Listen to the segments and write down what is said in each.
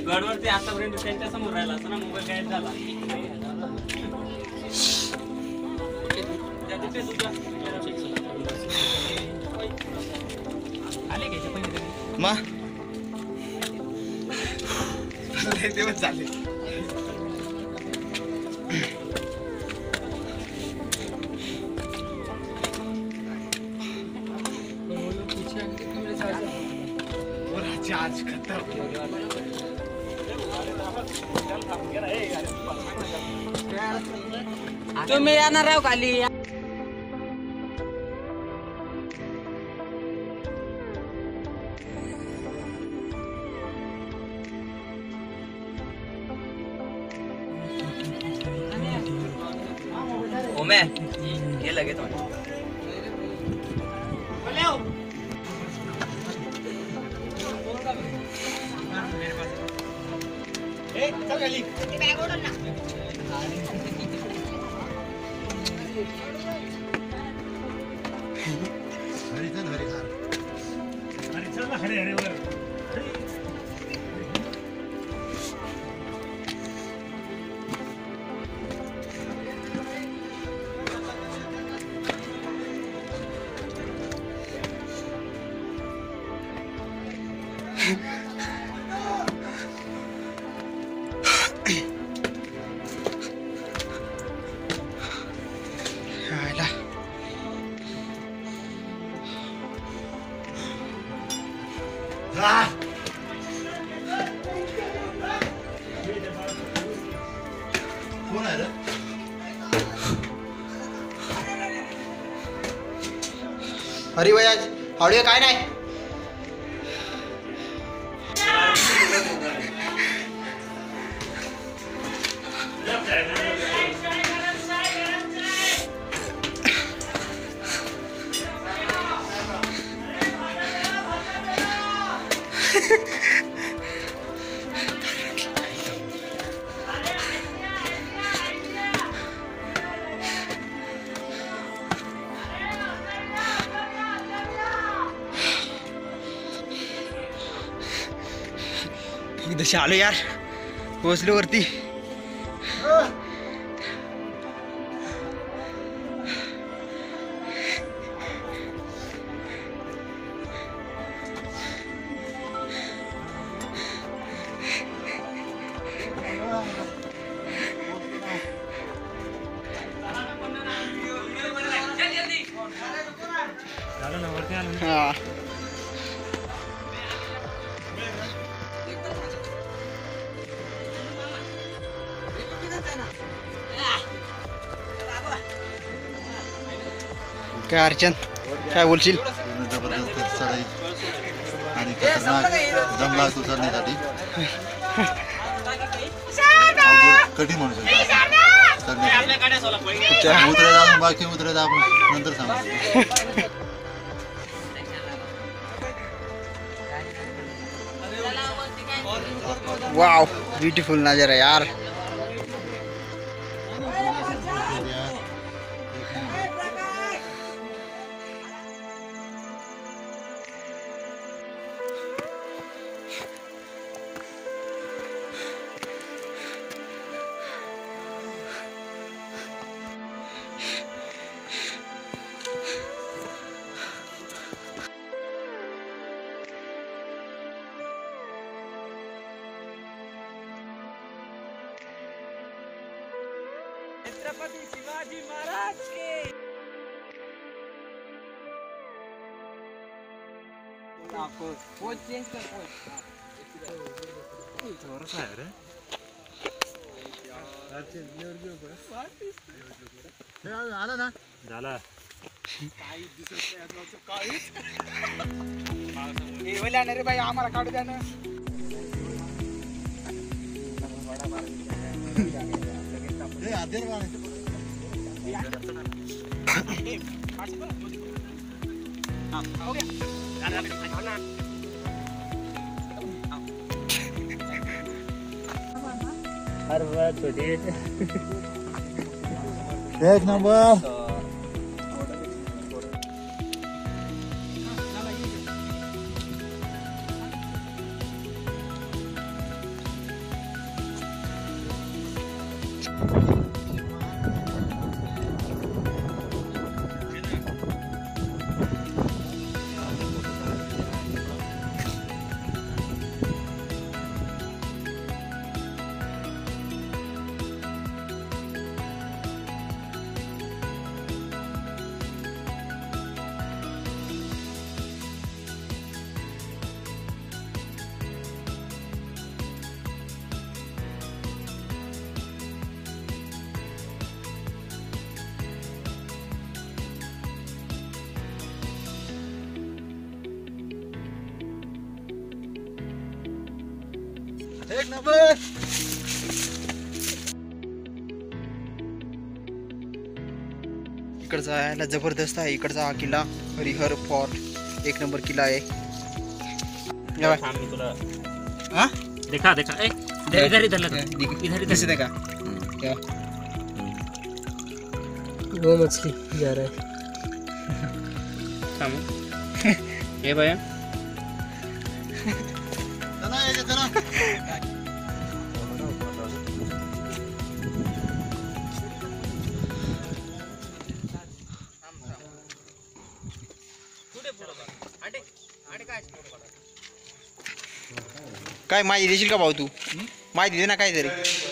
गडवरती आतापर्यंत त्यांच्या समोर राहिला असं ना मोबाईल गायब झाला. आले घ्यायचे पहिले मग दिवस झाले. आज तुम्ही येणार राव खाली. ओमे ये लगे तो चल खाली बॅग ओढून ना. अरे चल ना खरे अरे वर अरे भैया ऑडियो काय नाही. इधर आलो यार, पोहोचलो वरती. हाँ काय अर्चन काय बोलशील. जबरदस्त चढाई आणि खतरनाक जंगलात उतरण्यासाठी कठीण म्हणू शकतो. उतरायला अजून बाकी उतरायला आपण नंतर सांगू. वाव ब्यूटीफुल नजारा यार. छत्रपति शिवाजी महाराज के. पोच चेंज कर पोच. थोडासा आहे रे. आला ना झाला. रे बाई आम्हाला काढू द्या ना. एक नंबर. एक नंबर. इकडचा यायला जबरदस्त आहे. इकडचा हा किल्ला हरिहर फोर्ट एक नंबर किल्ला आहे. या बाय. थांब मी तुला हा? देखा देखा ए इधर इधर लगा इधर इधर दिसत आहे का? या. वो मछली जा रहा है. थांब हे भैया चला यायचं, चला. काय माहिती देशील का भाऊ तू? माहिती दे ना काहीतरी.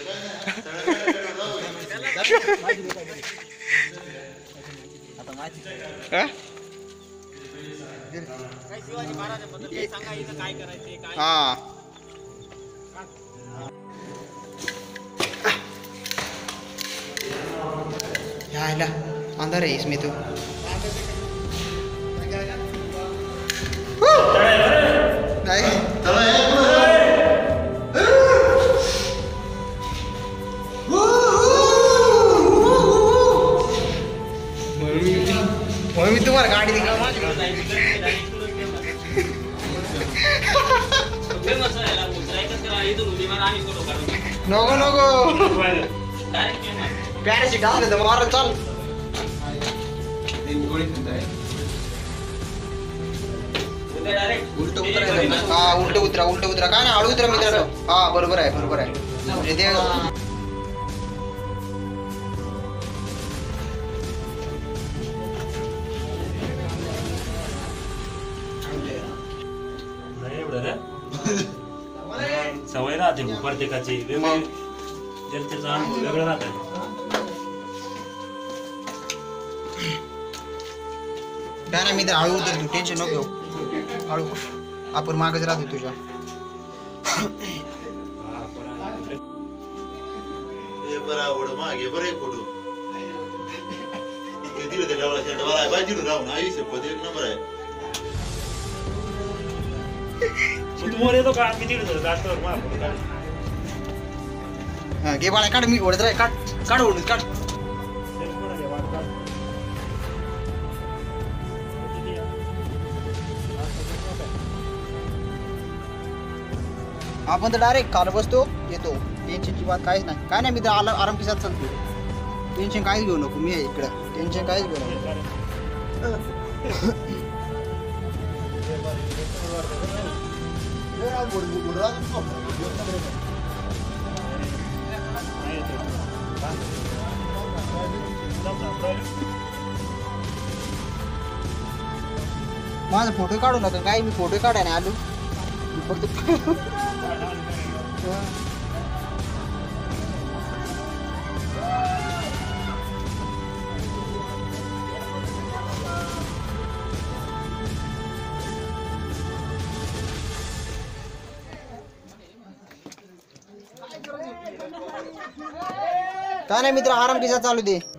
हा? काय शिवाजी महाराजांबद्दल काही सांगा इथं काय करायचे काय हा. यायला अंधार आहे इसमें तो. नाही. चला या. म्हणून मी तुम्हाला गाडी दिली. फेमस आहे उतरायचं करा इथून उडी मारा आणि फोटो काढू नको नको. डायरेक्ट फेमस पॅराशूट असलं तर मारा चाल. डायरेक्ट उलट उतरायचं. हा उलट उतरा काय ना हळू उतरा मित्रांनो. हा बरोबर आहे म्हणजे ते नाही एवढं रे सवय राहते प्रत्येकाची वेगळी जनतेचा अनुभव वेगळा राहतात. काय ना मित्र हळू उतर तू टेन्शन नको घेऊ. हळू आपण मागच राहतो तुझ्या. हे बरं आवड मागे बरं एक फोटो. हे दिलं ते डबला शर्ट वाला आहे बाई दिलं राहून आई शपथ एक नंबर आहे. मग तू वर येतो का मी तिकडे जास्तवर मार हा घे बाळा काढ. मी ओढत राह. काढ ओढून काढ. आपण तर डायरेक्ट काल बसतो येतो. टेन्शनची बात काहीच नाही. काय नाही मित्र आराम के साथ चालतो. टेन्शन काहीच घेऊ नको. मी आहे इकडं. टेन्शन काहीच घेऊ नको. माझा फोटो काढू नका. काय मी फोटो काढायला आलो. मी फक्त काय नाही मित्र आराम के साथ चालू दे.